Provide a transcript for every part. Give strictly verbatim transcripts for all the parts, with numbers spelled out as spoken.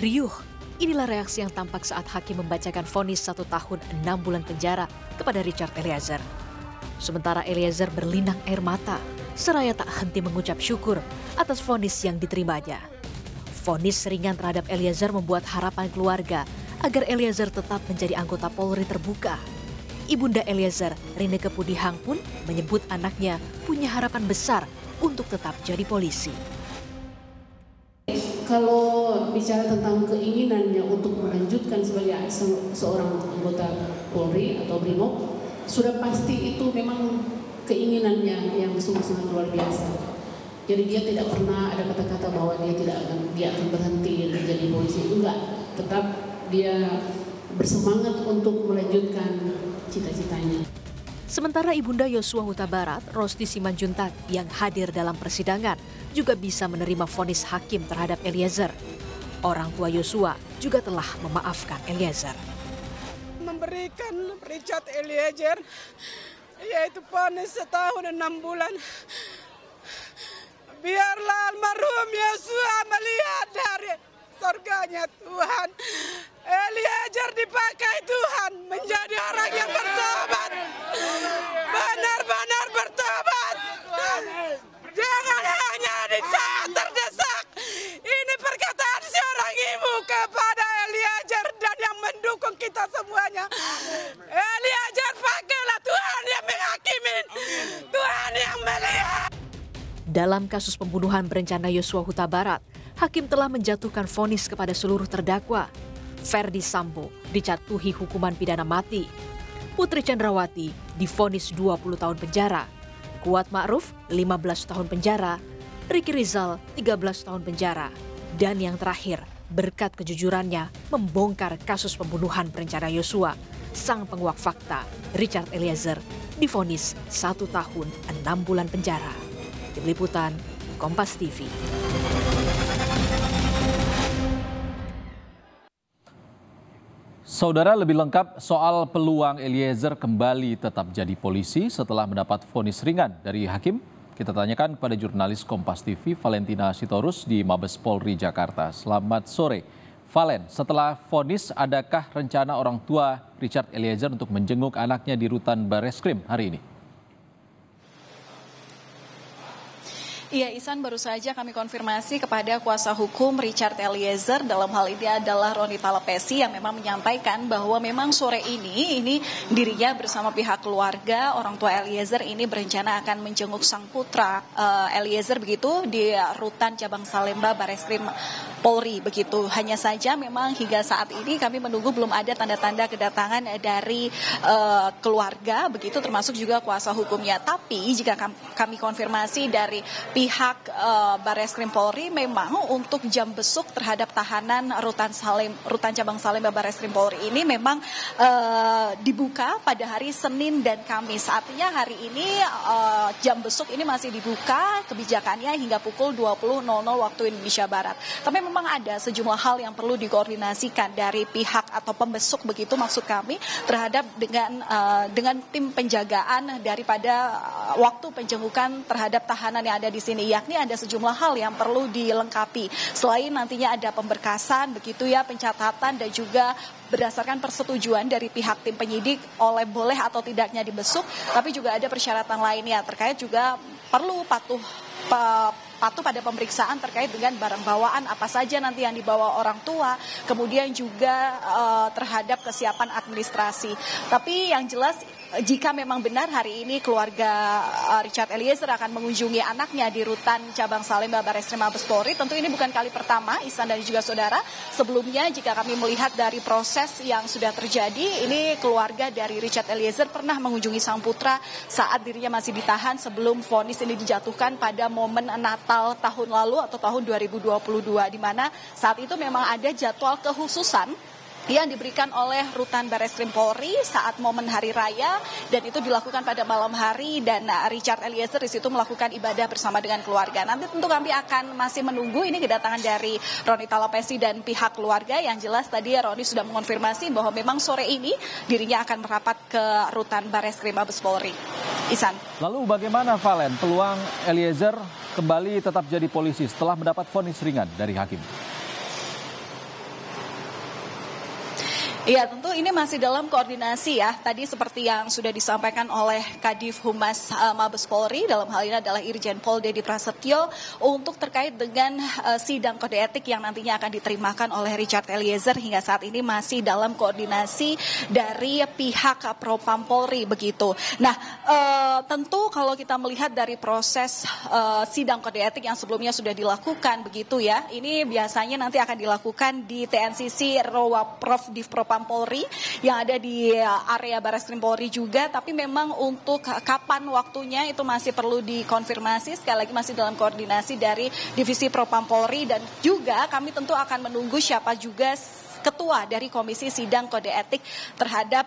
Riuh, inilah reaksi yang tampak saat hakim membacakan vonis satu tahun enam bulan penjara kepada Richard Eliezer. Sementara Eliezer berlinang air mata, seraya tak henti mengucap syukur atas vonis yang diterimanya. Vonis ringan terhadap Eliezer membuat harapan keluarga agar Eliezer tetap menjadi anggota Polri terbuka. Ibunda Eliezer, Rinneke Pudihang pun menyebut anaknya punya harapan besar untuk tetap jadi polisi. Kalau bicara tentang keinginannya untuk melanjutkan sebagai se- seorang anggota Polri atau Brimob, sudah pasti itu memang keinginannya yang sungguh-sungguh luar biasa. Jadi dia tidak pernah ada kata-kata bahwa dia tidak akan dia akan berhenti menjadi polisi. Enggak, tetap dia bersemangat untuk melanjutkan cita-citanya. Sementara Ibunda Yosua Huta Barat, Rosti Simanjuntak yang hadir dalam persidangan juga bisa menerima vonis hakim terhadap Eliezer. Orang tua Yosua juga telah memaafkan Eliezer. Memberikan Richard Eliezer yaitu vonis setahun enam bulan. Biarlah almarhum Yosua melihat dari surganya Tuhan. Eliezer dipakai Tuhan menjadi orang yang bertobat. Benar-benar bertobat. Jangan hanya di saat terdesak. Ini perkataan seorang ibu kepada Eliezer dan yang mendukung kita semuanya. Eliezer, pakailah, Tuhan yang menghakimi. Tuhan yang melihat. Dalam kasus pembunuhan berencana Yosua Huta Barat, hakim telah menjatuhkan vonis kepada seluruh terdakwa. Ferdi Sambo dijatuhi hukuman pidana mati. Putri Chandrawati divonis dua puluh tahun penjara. Kuat Ma'ruf lima belas tahun penjara. Ricky Rizal tiga belas tahun penjara. Dan yang terakhir, berkat kejujurannya membongkar kasus pembunuhan berencana Yosua, sang penguak fakta Richard Eliezer divonis satu tahun enam bulan penjara. Tim Liputan, Kompas T V. Saudara, lebih lengkap soal peluang Eliezer kembali tetap jadi polisi setelah mendapat vonis ringan dari hakim, kita tanyakan kepada jurnalis Kompas T V Valentina Sitorus di Mabes Polri Jakarta. Selamat sore, Valen. Setelah vonis, adakah rencana orang tua Richard Eliezer untuk menjenguk anaknya di rutan Bareskrim hari ini? Iya, Ihsan, baru saja kami konfirmasi kepada kuasa hukum Richard Eliezer, dalam hal ini adalah Roni Talapesi, yang memang menyampaikan bahwa memang sore ini ini dirinya bersama pihak keluarga orang tua Eliezer ini berencana akan menjenguk sang putra uh, Eliezer begitu di rutan cabang Salemba Bareskrim Polri begitu. Hanya saja memang hingga saat ini kami menunggu belum ada tanda-tanda kedatangan dari uh, keluarga begitu, termasuk juga kuasa hukumnya. Tapi jika kami konfirmasi dari pihak uh, Bareskrim Polri, memang untuk jam besuk terhadap tahanan rutan Salem, rutan cabang Salemba Bareskrim Polri ini memang uh, dibuka pada hari Senin dan Kamis. Artinya hari ini uh, jam besuk ini masih dibuka, kebijakannya hingga pukul dua puluh waktu Indonesia Barat. Tapi memang ada sejumlah hal yang perlu dikoordinasikan dari pihak atau pembesuk begitu maksud kami terhadap dengan uh, dengan tim penjagaan daripada uh, waktu penjengukan terhadap tahanan yang ada di sini, yakni ada sejumlah hal yang perlu dilengkapi. Selain nantinya ada pemberkasan begitu ya, pencatatan dan juga berdasarkan persetujuan dari pihak tim penyidik oleh boleh atau tidaknya dibesuk, tapi juga ada persyaratan lainnya terkait juga perlu patuh patuh pada pemeriksaan terkait dengan barang bawaan apa saja nanti yang dibawa orang tua, kemudian juga uh, terhadap kesiapan administrasi. Tapi yang jelas jika memang benar hari ini keluarga uh, Richard Eliezer akan mengunjungi anaknya di rutan cabang Salemba Bareskrim Mabes Polri, tentu ini bukan kali pertama, Ihsan dan juga saudara. Sebelumnya jika kami melihat dari proses yang sudah terjadi, ini keluarga dari Richard Eliezer pernah mengunjungi sang putra saat dirinya masih ditahan sebelum vonis ini dijatuhkan pada momen Natal tahun lalu atau tahun dua ribu dua puluh dua, di mana saat itu memang ada jadwal kekhususan yang diberikan oleh rutan Bareskrim Polri saat momen hari raya, dan itu dilakukan pada malam hari, dan Richard Eliezer di situ melakukan ibadah bersama dengan keluarga. Nanti tentu kami akan masih menunggu ini kedatangan dari Roni Talapesi dan pihak keluarga. Yang jelas tadi Roni sudah mengonfirmasi bahwa memang sore ini dirinya akan merapat ke rutan Bareskrim Mabes Polri. Ihsan. Lalu bagaimana, Valen, peluang Eliezer kembali tetap jadi polisi setelah mendapat vonis ringan dari hakim? Iya, tentu ini masih dalam koordinasi ya. Tadi seperti yang sudah disampaikan oleh Kadif Humas uh, Mabes Polri, dalam hal ini adalah Irjen Pol Dedi Prasetyo, untuk terkait dengan uh, sidang kode etik yang nantinya akan diterimakan oleh Richard Eliezer, hingga saat ini masih dalam koordinasi dari pihak Propam Polri begitu. Nah, uh, tentu kalau kita melihat dari proses uh, sidang kode etik yang sebelumnya sudah dilakukan begitu ya, ini biasanya nanti akan dilakukan di T N C C Rowa Prof Div Propam Polri yang ada di area Barreskrim Polri juga, tapi memang untuk kapan waktunya itu masih perlu dikonfirmasi. Sekali lagi masih dalam koordinasi dari Divisi Propam Polri, dan juga kami tentu akan menunggu siapa juga ketua dari Komisi Sidang Kode Etik terhadap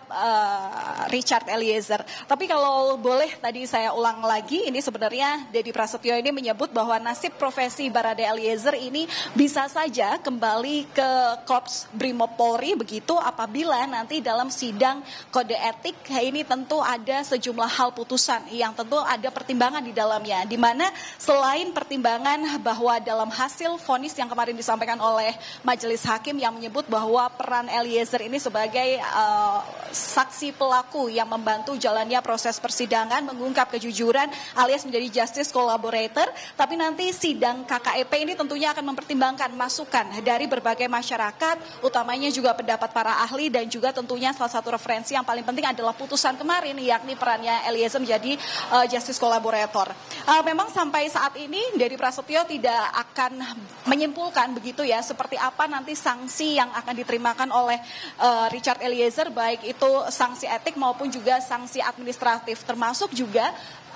uh, Richard Eliezer. Tapi kalau boleh tadi saya ulang lagi, ini sebenarnya Dedi Prasetyo ini menyebut bahwa nasib profesi Barada Eliezer ini bisa saja kembali ke Korps Brimob Polri begitu apabila nanti dalam sidang kode etik ini tentu ada sejumlah hal putusan yang tentu ada pertimbangan di dalamnya, di mana selain pertimbangan bahwa dalam hasil vonis yang kemarin disampaikan oleh Majelis Hakim yang menyebut bahwa bahwa peran Eliezer ini sebagai uh, saksi pelaku yang membantu jalannya proses persidangan, mengungkap kejujuran alias menjadi justice collaborator, tapi nanti sidang K K E P ini tentunya akan mempertimbangkan masukan dari berbagai masyarakat, utamanya juga pendapat para ahli, dan juga tentunya salah satu referensi yang paling penting adalah putusan kemarin, yakni perannya Eliezer menjadi uh, justice collaborator. Uh, memang sampai saat ini Dedi Prasetyo tidak akan menyimpulkan begitu ya, seperti apa nanti sanksi yang akan diterimakan oleh uh, Richard Eliezer, baik itu sanksi etik maupun juga sanksi administratif, termasuk juga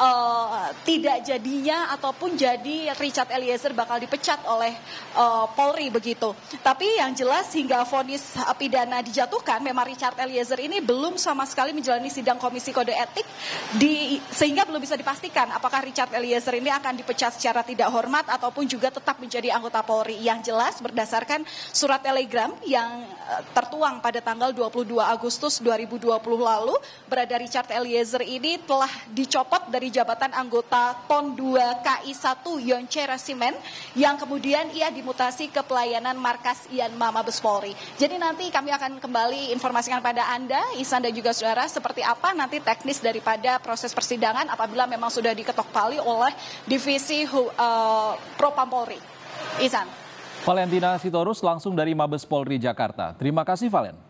Uh, tidak jadinya ataupun jadi Richard Eliezer bakal dipecat oleh uh, Polri begitu. Tapi yang jelas hingga vonis uh, pidana dijatuhkan, memang Richard Eliezer ini belum sama sekali menjalani sidang Komisi Kode Etik, di, sehingga belum bisa dipastikan apakah Richard Eliezer ini akan dipecat secara tidak hormat ataupun juga tetap menjadi anggota Polri. Yang jelas berdasarkan surat telegram yang uh, tertuang pada tanggal dua puluh dua Agustus dua ribu dua puluh lalu, berada Richard Eliezer ini telah dicopot dari jabatan anggota P O N dua K I satu Yonce Resimen, yang kemudian ia dimutasi ke pelayanan Markas Yanma Mabes Polri. Jadi nanti kami akan kembali informasikan pada Anda, Ihsan dan juga saudara, seperti apa nanti teknis daripada proses persidangan apabila memang sudah diketok palu oleh Divisi uh, Propam Polri. Ihsan. Valentina Sitorus langsung dari Mabes Polri Jakarta. Terima kasih, Valen.